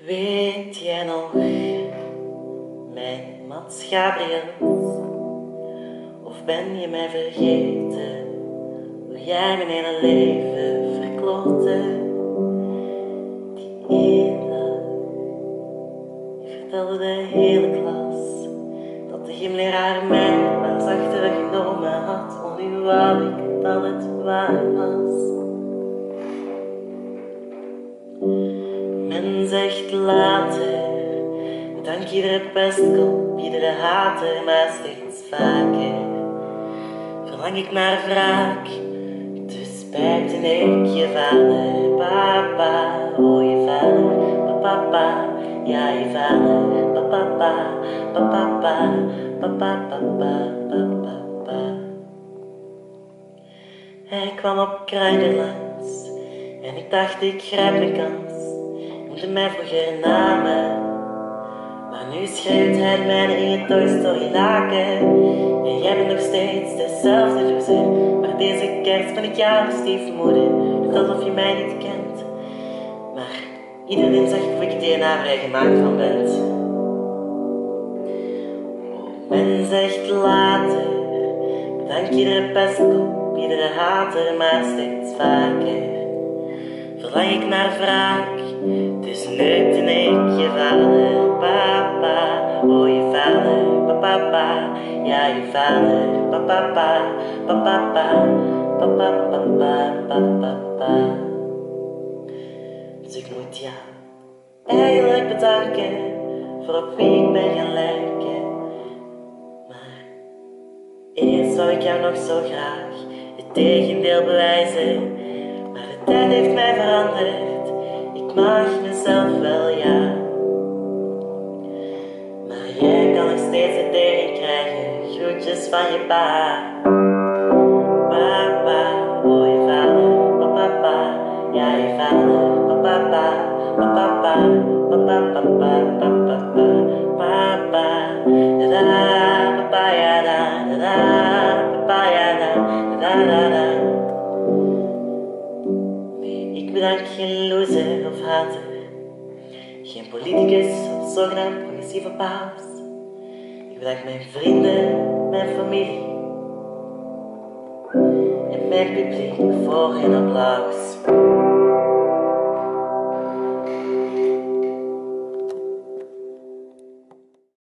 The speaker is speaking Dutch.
Weet jij nog, mijn Mats Gabriels? Of ben je mij vergeten, hoe jij mijn hele leven verklote? Die ene dag, je vertelde de hele klas dat de gymleraar mij maar zachter genomen had. Want nu wou ik dat het waar was. Men zegt later, dank iedere pestkop, iedere hater, maar steeds vaker verlang ik naar wraak. Dus spijten ik je vader, papa, oh je vader, papa, ja je vader, papa, papa, papa, papa. Hij kwam op Kruiderlands en ik dacht ik grijp mijn kans. Noemde mij vroeger namen, maar nu schreeuwt hij mij in je Toy Story laken. En jij bent nog steeds dezelfde loser, maar deze kerst ben ik jouw stiefmoeder. Doe alsof je mij niet kent, maar iedereen zegt of ik DNA vrijgemaakt van ben. Oh, men zegt later, bedank iedere pestkop, iedere hater, maar steeds vaker verlang ik naar wraak. Dus neukte ik je vader, papa, oh je vader, papa, ja je vader, papa, papa. Dus ik moet jou eigenlijk bedanken voor op wie ik ben gaan lijken. Maar eerst zou ik jou nog zo graag het tegendeel bewijzen. Maar de tijd heeft mij veranderd, ik mag mezelf wel, ja. Maar jij kan nog steeds het tegen krijgen, groetjes van je pa. Papa, oh je vader, papa, ja je vader, papa, papa, da papa, ja da, papa, ja da. Ik bedank geen loser of hater, geen politicus of zogenaamd progressieve paus. Ik bedank mijn vrienden, mijn familie en mijn publiek voor hun applaus.